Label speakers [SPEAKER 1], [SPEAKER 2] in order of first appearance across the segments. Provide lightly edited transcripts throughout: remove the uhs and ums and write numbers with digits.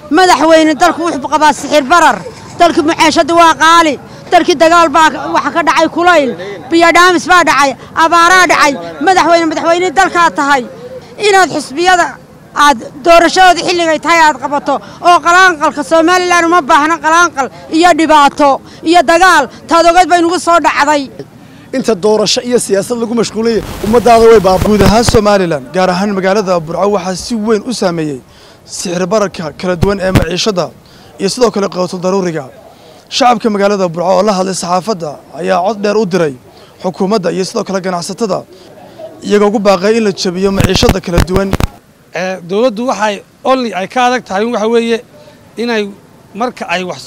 [SPEAKER 1] madaxweyne dalku wuxuu qabaa sixir barar dalka mucaashada waa qaali dalkii dagaal baa waxa ka dhacay kulayl biyo dhaamis baa dhacay abaaraa dhacay madaxweyne dalka tahay inaad xisbiyada aad doorashada xilliga tahay aad qabato oo qalaanqalka Soomaaliland uma baahna qalaanqal iyo dhibaato iyo dagaal taadogad bay nagu soo dhacday
[SPEAKER 2] inta doorasho iyo siyaasad lagu mashquulay ummadaada way guud ahaan Soomaaliland gaar ahaan magaalada Burco waxa si weyn u saameeyay sicir bararka kala duwan ee maciishada iyo sidoo kale qowto daruuriga shacabka magaalada Burco oo la hadlay saxaafadda ayaa cod dheer u diray xukuumadda iyo sidoo kale ganacsatada iyagoo ugu baaqay in la jabiyo maciishada kala duwan
[SPEAKER 3] dawladdu waxay ay ka adag tahay waxa weeye inay marka ay wax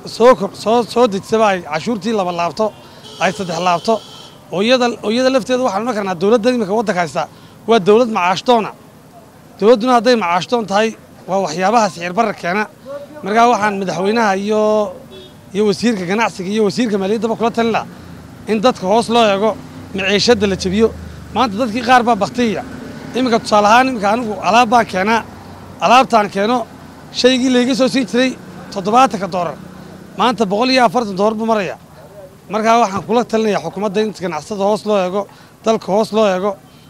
[SPEAKER 3] soo dejiso ay cashuurtii laba laabto ay saddex laabto oo iyada lafteedu waxaan oran karnaa dawladda imika waddanka haysta waa dawlad macaashtoona dawladduna hadday macaashtoon tahay waa waxyaabaha sicir barar keena markaa waxaan madaxweynaha iyo wasiirka ganacsiga iyo wasiirka maaliyadda kula talin lahaa in dadka hoos loo eego maciishada la jabiyo maanta dadkii qaar baa baktiya imika tusaale ahaan imika anigu alaab baan keenaa alaabtaan keeno shaygii layga soo siin jiray $70 maanta $140 buu maraya markaa waxaan kula talinayaa xukuumadda in ganacsatada hoos loo eego dalka hoos loo eego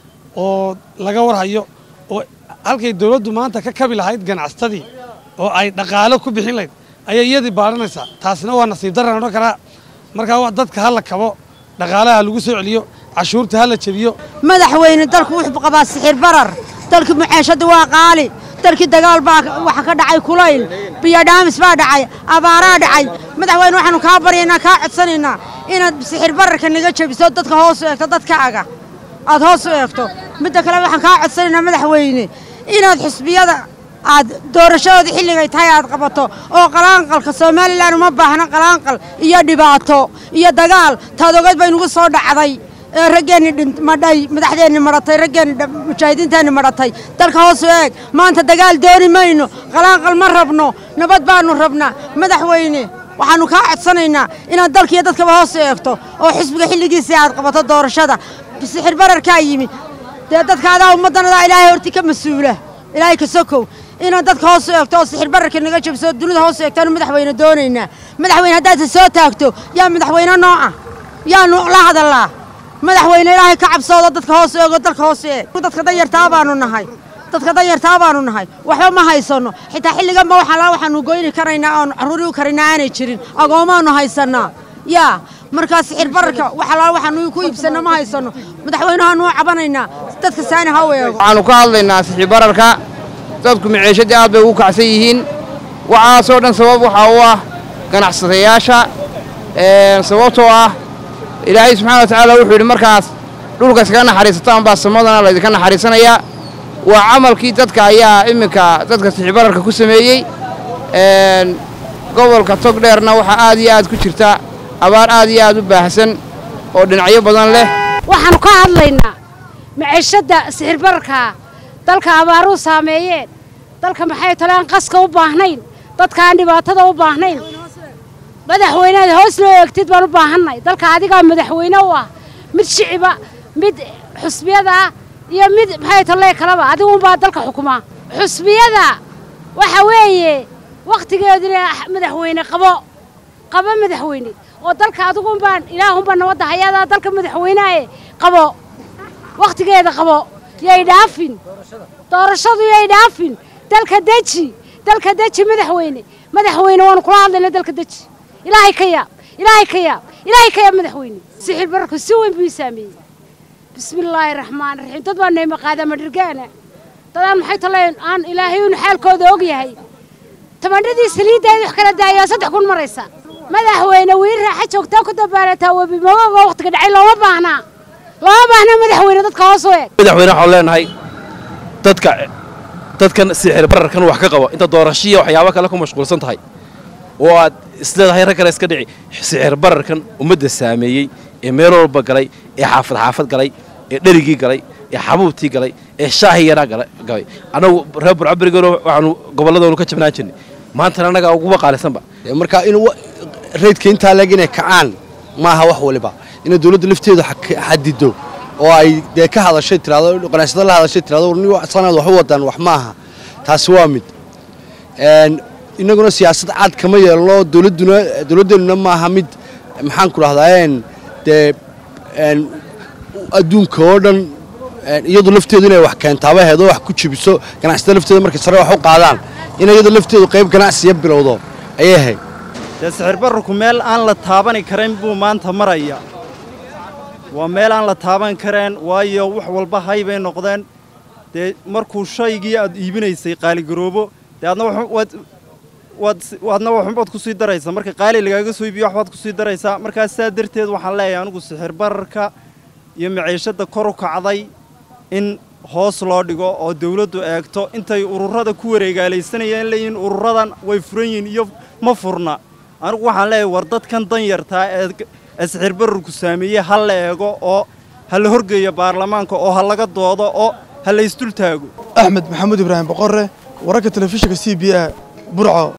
[SPEAKER 3] oo laga warhayo oo halkay dawladdu maanta ka kabi lahayd ganacsatadii oo ay dhaqaale ku bixin lahayd ayay iyadii baaranaysaa taasina waa nasiib darran odhan karaa markaa dadka ha la kabo dhaqaalaha lagu soo celiyo cashuurta ha la jabiyo
[SPEAKER 1] madaxweyne dalku wuxuu qabaa sixir barar dalka mucaashada waa qaali dalkii dagaal baa waxa ka dhacay kulayl biyo dhaamis baa dhacay abaaraa dhacay madaxweyne waxaanu kaa baryaynaa kaa codsanaynaa inaad sixir bararka naga jabiso dadka hoos u eegto dadkaaga aad hoos u eegto midda kale waxaan kaa codsanaynaa madaxweyne inaad xisbiyada aad doorashada xilliga tahay aad qabato oo qalaanqalka Soomaaliland uma baahna qalaanqal iyo dhibaato iyo dagaal taadogad bay nagu soo dhacday raggeeni madhay madaxdeeni maratay raggeeni mujaahidiinteeni maratay dalka hoos u eeg maanta dagaal dooni mayno qalaanqal ma rabno nabad baanu rabnaa madaxweyne waxaanu kaa codsanaynaa inaad dalka iyo dadkaba hoos u eegto oo xisbiga xilligiisa aad qabato doorashada sixir bararka yimi dadkaada ummadana ilaahay horti ka masuula ilaahay ka sokow inaad dadka hoos u eegto oo sixir bararka naga jabso dunida hoos u eegtaan madaxweyne doonaynaa madaxweyne haddaad soo taagto yaa madaxweyne nooca yaanu la hadalaa madaxweyne ilaahay ka cabsoodo dadka hoos u eego dalka hoos u eeg dadka danyartaa baanu nahay waxba ma haysano xitaa xilligan ma waxaanu goyni karaynaa oo caruuri u karaynaa aanay jirin agoomaanu haysanaa yaa markaas sixir bararka waxaanu ku iibsana ma haysano madaxweynahaanu cabanaynaa dadka saani ha u eego
[SPEAKER 4] waxaanu ka hadlaynaa sixir bararka dadku maciishada aad bay ugu kacsan yihiin waxaasoo dhan sabab waxa u ah ganacsadayaasha sababtoo ah ilaahay subxaanahu wa tacaala wuxuu yidhi markaas dhulka iskaga naxariisataan baa samadana laydinka naxariisanayaa waa camalkii dadka ayaa iminka dadka sixir bararka ku sameeyey gobolka togdheerna waxaa aad iyo aad ku jirta abaar aad iyo aad u baahsan oo dhinacyo badan leh
[SPEAKER 5] waxaanu ka hadlaynaa maciishada sixir bararka dalka abaaruhu saameeyeen dalka maxay talaan qaska u baahnayn dadka aan dhibaatada u baahnayn madaxweynaha hoos loo eegtid baan u baahanay dalka adiga madaxweyne u ah mid shiciba mid xusbiyada iyo mid maxay talaan kalaba adigu baa dalka xukuma xusbiyada waxa weeye waqtigeedina madaxweyne qabo madaxweyne oo dalka adigu baan ilaahum baan wada hayada dalka madaxweynaha qabo waqtigeeda qabo yay dhaafin doorashadu yay dhaafin dalka daji madaxweyne waan kula hadlaynaa dalka daji ilaahay ka yaab madaxweyne sixir bararku si weyn buu saameeyay bismillaahir rahmaanir rahiim dad baan neema qaada madrigaana dadaan maxay taleen aan ilaahay uu xaalkooda og yahay tamandadii saliideed wax kala daayo 3 kun maraysa madaxweyne wiir raaxa joogtaa ku dabaalataa wabi magoga waqtiga dhacay looma baahna madaxweyne dadka hoos u eeg
[SPEAKER 6] madaxweyne waxaan leenahay dadkan sixir bararkan wax ka qabo inta doorashiyo waxyaabo kale ku mashquulsan tahay oo aad isleedahay rag kale iska dhici sixir bararkan ummadda saameeyay ee meel walba galay ee xaafad galay ee dharigii galay ee xabuubtii galay ee shaahi yaraa galay anagu reer burcabirigoona waxaanu gobolladoonu ka jabnaan jirnay maantana annaga ugu qaalisanba
[SPEAKER 2] marka inuu reydka intaa leeg inay kacaan maaha wax waliba in dawladda lafteedu xadido oo ay ka hadashay tiraado qanaasada la hadashay tiraado sanad wax u wadaan wax maaha taasi waa mid
[SPEAKER 7] inaguna siyaasad cad kama yeelno dowladdeennuna maaha mid maxaan ku dhahdaayeen dee adduunka oo dhan iyadu lafteedu inay wax keentaaba heedo wax ku jibiso ganacsatada lafteeda markay sare wax u qaadaan in iyadu lafteedu qayb ganacsiya bilowdo ayay ahayd
[SPEAKER 8] dee sicir bararku meel aan la taabani karayn buu maanta maraya waa meel aan la taaban kareen waayo wax walba hay bay noqdeen dee markuu shaygii aad iibinaysay qaaligaroobo dee adna waxbaad ku sii daraysaa marka qaali lagaaga soo iibiyo waxbaad ku sii daraysaa markaas saa darteed waxaan leeyahay anigu sicir bararka iyo maciishadda kor u kacday in hoos loo dhigo oo dawladdu eegto intay ururada ku wareegaalaysanayeen leeyihiin ururadan way furan yihiin iyo ma furna anigu waxaan leeyahay war dadkan danyartaa ee sicir bararku saameeyey ha la eego oo ha la horgeeyo baarlamaanka oo ha laga doodo oo ha la isdul taago
[SPEAKER 2] axmed maxamuud ibraahim boqorre wararka telefishinka c b a burco